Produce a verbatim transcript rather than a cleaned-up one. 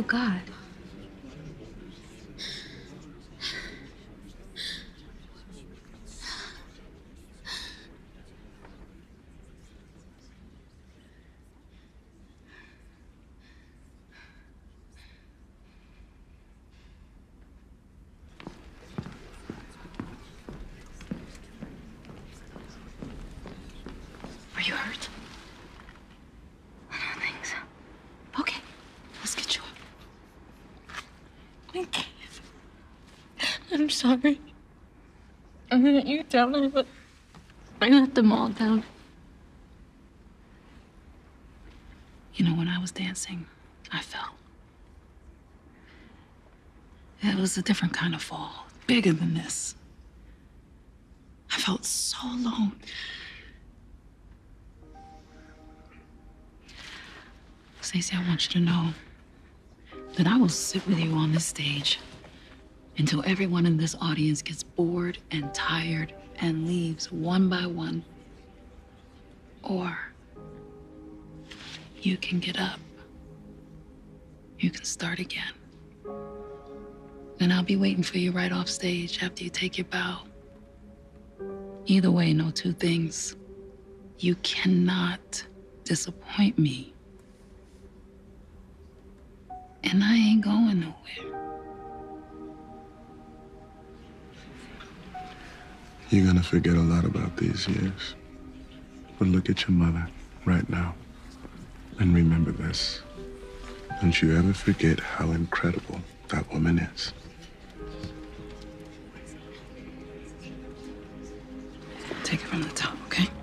God. Are you hurt? I don't think so. Okay, let's get you up. I can't. I'm sorry. I mean, you tell me, but I let them all down. You know, when I was dancing, I fell. It was a different kind of fall, bigger than this. I felt so alone. Stacey, I want you to know that I will sit with you on this stage until everyone in this audience gets bored and tired and leaves one by one. Or you can get up. You can start again. And I'll be waiting for you right off stage after you take your bow. Either way, know two things. You cannot disappoint me. And I ain't going nowhere. You're gonna forget a lot about these years. But look at your mother right now. And remember this. Don't you ever forget how incredible that woman is. Take it from the top, okay?